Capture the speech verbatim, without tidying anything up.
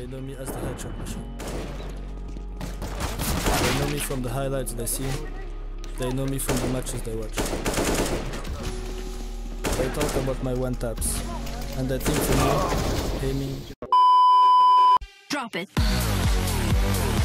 They know me as the headshot machine. They know me from the highlights they see. They know me from the matches they watch. They talk about my one taps. And I think for me, aiming... Drop it.